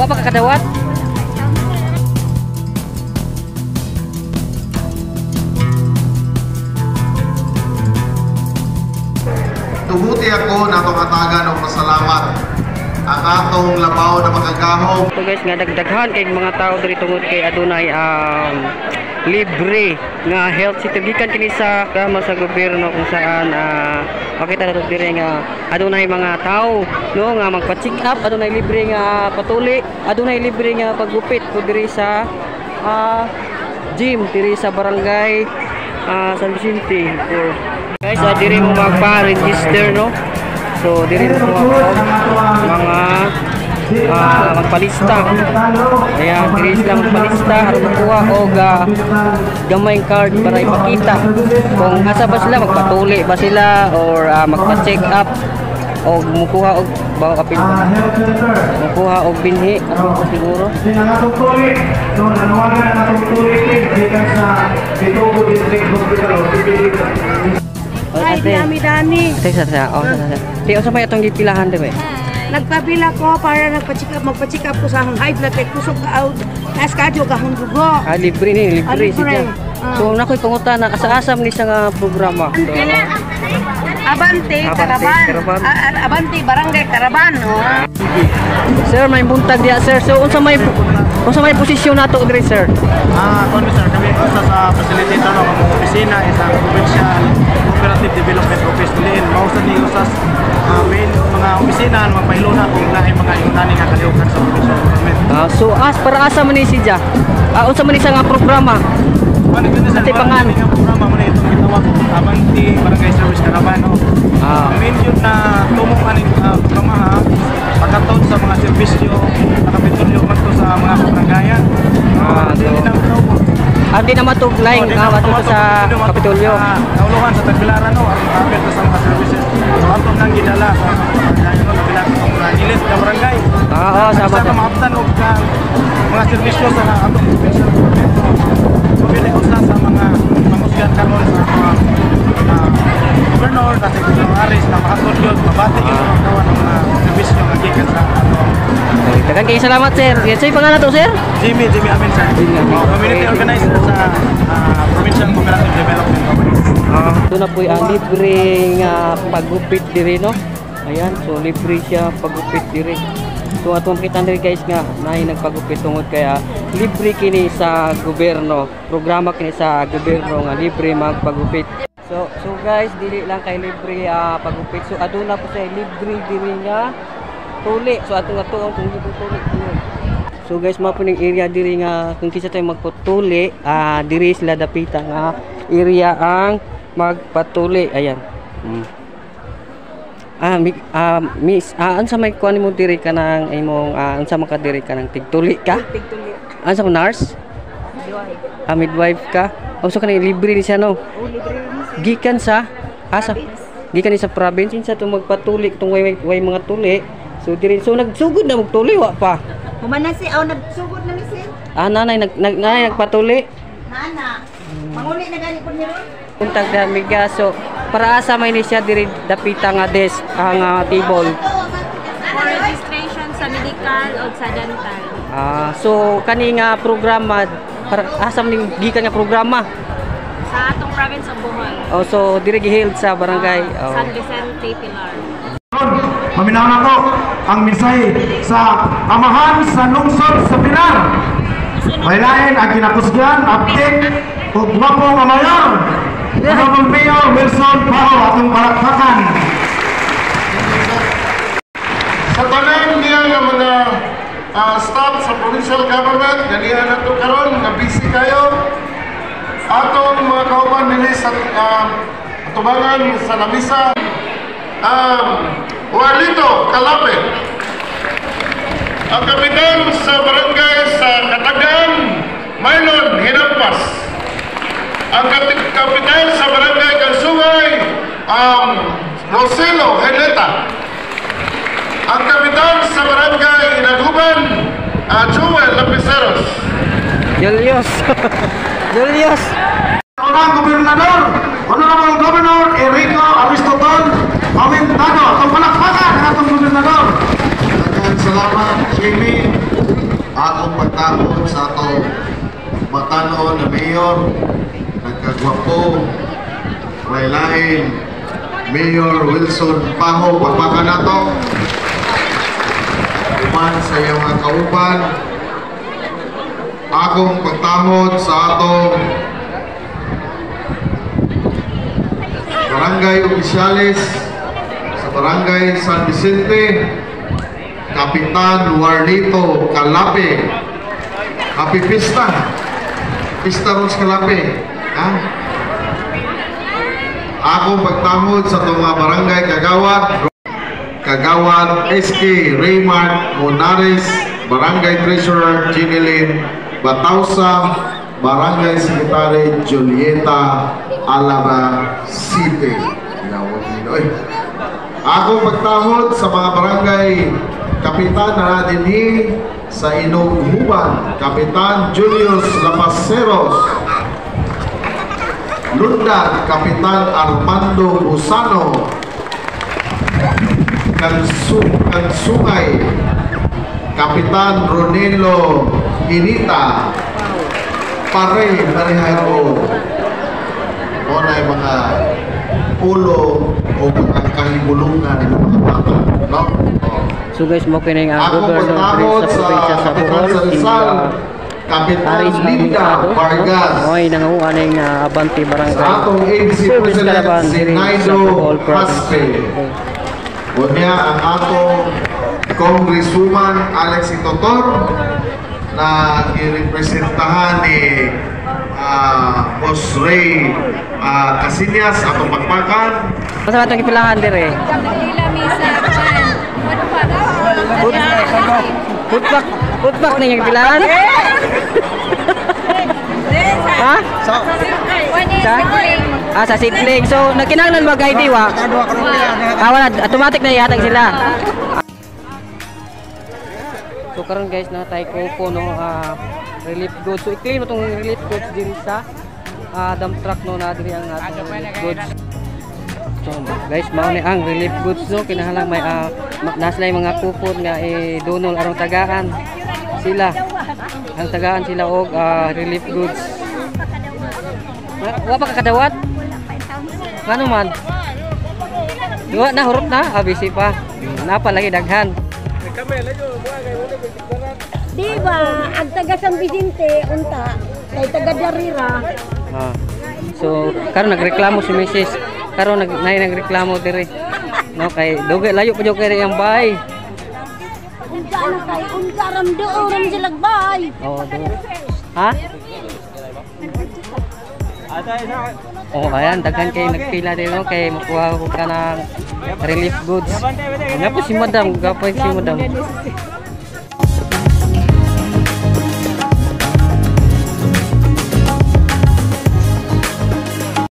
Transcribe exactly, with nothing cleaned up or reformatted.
Wa pa kakadawat? Tubuti ako na itong hatagan ng pasalamat ang atong labaw na magagahom. So guys, nga dagdaghan kay mga tao diri tungod kay adunay um, libre nga health certificate kini sa programa sa gobyerno kung saan uh, makita nato diri nga adunay mga tao no nga magpa-check up, adunay libre nga patuli, adunay libre nga paggupit ko diri sa uh, gym diri sa barangay uh, San Vicente. So, guys, uh, diri mo magpa-register no. So diri mo mga uh, magpalista. Ayan, diri sila magpalista aron makuha og uh, gamay card para ipakita kung asa ba sila, magpatuli ba sila or uh, magpa-check up o mukuha og bago kapil mukuha og binhi siguro. So nanawagan na atong tulitin gikan sa Bitugo District Hospital. Ay, dami dani. Tesa sa oh sa. Di unsa may atong gipilahan dire? Nagpabila ko para nagpa-check up, magpa-check up ko sa high blood kay kusog ka out. Nas kadyo ka hung dugo. Ah, libre ni, libre, Ah, libre. siya. Ah. So nakoy pangutana asa-asam ni sa nga programa. So, Abante, Caravan. Caravan. Ah, ah, Abante, Barangay Caravan, no? sir, may buntag diya sir. So unsa may unsa may posisyon nato dire sir? Ah, uh, sir, kami usa sa facilitator ng mga opisina isang provincial cooperative development office din. Mausa ni usas uh, main mga opisina mga pailuna kung naay mga inunani nga kalihukan sa provincial government. Ah, so as para asa man ni siya? Ah, unsa man ni sa nga programa? Ano ito sa Tipangan. mga programa mo na itong gitawag Abante Barangay Service Caravan. No? Ah. Ang main yun na tumong aning uh, programa ha, pagkataon sa mga serbisyo, nakapitulyo man to sa mga kabarangayan. Ah, Hindi so- na ito. Ah, di na matuglaing nga mato sa Kapitolyo. Nauluhan sa Tagbilaran no, aron makapit sa mga services. So ato nang gidala sa mga kabarangayan no, nabilang itong uh, nilis ka barangay. Ah, oo, sama sa sa. maaptan og ka mga serbisyo sa atong provincial government. So pili ko sa sa mga pangusgan karon sa mga uh, governor sa Secretary Aris na makatulyo mabati yung mga kawan ng mga serbisyo nga gikan sa atong Dagan kay salamat sir. Yan say pangalan to sir? Jimmy Jimmy Amin sa Amin. community organizer sa uh, Provincial Cooperative Development Company. Ah, ito na po ang libre nga paggupit diri no. Ayan, so libre siya paggupit diri. So atong kita diri guys nga naay nagpagupit tungod kaya libre kini sa gobyerno. Programa kini sa gobyerno nga libre magpagupit. So so guys, dili lang kay libre uh, paggupit. So aduna po sa libre diri nga tuli. So atong atuon kung libre tuli. So guys, mao po ning area diri nga kung kinsa tayo magpatuli, ah uh, diri sila dapita nga area ang magpatuli. Ayan. Hmm. Ah, mi, ah, miss, ah, ansa may kuan mo diri ka nang imong ah, ansa man ka diri ka nang tigtuli ka? Tigtuli. Ansa mo nurse? Midwife. Ah, midwife ka? O so kanang libre ni siya no? Oh, libre rin. Gikan sa asa? Gikan ni sa province sa tong magpatuli tong way, way mga tuli. So diri so nagsugod na magtuli wa pa. Humana si aw nagsugod na mi sir. Ah, nanay nag, nag nanay nagpatuli. Nana. Manguli na gani pud ni ron. Puntag da miga so para asa may ni siya diri dapita nga desk ang uh, table. For registration sa medical o sa dental. Ah, so kani nga programa para asa man gikan nga programa. Sa atong province of Bohol. Oh, so diri giheld sa barangay. Oh. San Vicente, Pilar. Paminaw na ko ang mensahe sa amahan sa lungsod sa Pilar. Mailain ang kinakusgan, update, ug wapo nga mayor. Honorable Mayor Wilson Pao atong palakpakan. Sa tanan niya nga mga uh, staff sa provincial government, ganihan na ito karon, nga busy kayo. Atong mga kauban nila sa uh, atubangan sa lamisa. Um, Juanito Calapit, ang kapitan sa barangay sa Katagan, Maylon Hinampas. Ang kapitan sa barangay Kansugay, um, Roselo Heneta. Ang kapitan sa barangay Inaguban, uh, Joel Lapiceros. Julius. Julius. Unang Gobernador, Honorable Governor Enrico Aristotol Amintado. Itong palakpakan ng atong Gobernador. Salamat, Jimmy. panahon sa ato matanon na mayor, nagkagwapo, may lain, Mayor Wilson Paho, pagpaka na to. Uman sa iyong mga kauban, akong pagtahod sa atong barangay opisyalis sa barangay San Vicente, Kapitan Warnito Calape. Happy Pista. Pista Ros Calape. Ha? Akong pagtahod sa itong mga barangay Kagawad, Kagawad S K Raymart Monares, Barangay Treasurer Ginilin Batausa, Barangay Secretary Julieta Alaba City. Akong pagtahod sa mga barangay Kapitan na dinhi sa Inughuban, Kapitan Julius Lapaceros, Lundan, Kapitan Armando Busano, Kansungay, Kapitan Ronelo Inita, Pare Mariharo. O na yung mga pulo o mga kahibulungan ng mga bata, no? So guys, mo kining ang Ako gobernador pagtahod sa probinsya sa Kapitan Bohol, sa Rizal, Kapitan Linda Vargas, oy nanguha ning uh, Abante Barangay. sa atong A B C Service President Calaban, si diri sa Naido Bohol Province. Haspe. Unya ang atong Congresswoman Alex Totor na irepresentahan ni uh, Boss Ray uh, Casillas atong pagpakan. Masa atong ipilahan dire? Kapila misa kan. Putbak, putbak ning ipilahan. Ha? So, Sa? Ah, sa sitling. So, nagkinahanglan ba guide wa? Ah, wala. Automatic na ihatag sila. So, karon guys, na tayo ko no, ah, relief goods. So, i-claim mo itong relief goods din sa ah, dump truck no, na diri ang atong relief goods. So, guys, mao ni ang relief goods no, kinahanglan may uh, nasa yung mga kupon nga i-donol arong tagaan sila. Ang tagaan sila og uh, relief goods. Wa pa kakadawat? Ngano man? Diwa na hurot na, abisi pa. Napa lagi daghan. Di ba, ang taga San Vicente, unta, kay taga Darira. Ah. So, karon nagreklamo si Missus Karon nag nay nagreklamo dire. No kay dugay layo pa jud kay ang bahay. Unta na kay unta ram doon ram sila bay. Oh, do. Ha? Oh, ayan, daghan kay nagpila din no kay makuha ko ka ng relief goods. Nga po si Madam, gapay si Madam.